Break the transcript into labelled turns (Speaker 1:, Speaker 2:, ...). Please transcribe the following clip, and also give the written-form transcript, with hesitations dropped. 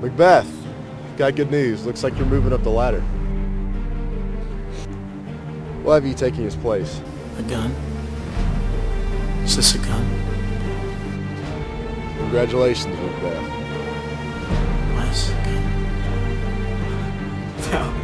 Speaker 1: Macbeth, got good news. Looks like you're moving up the ladder. We'll have you taking his place.
Speaker 2: A gun? Is this a gun?
Speaker 1: Congratulations, Macbeth.
Speaker 2: Why is it a gun?
Speaker 3: No.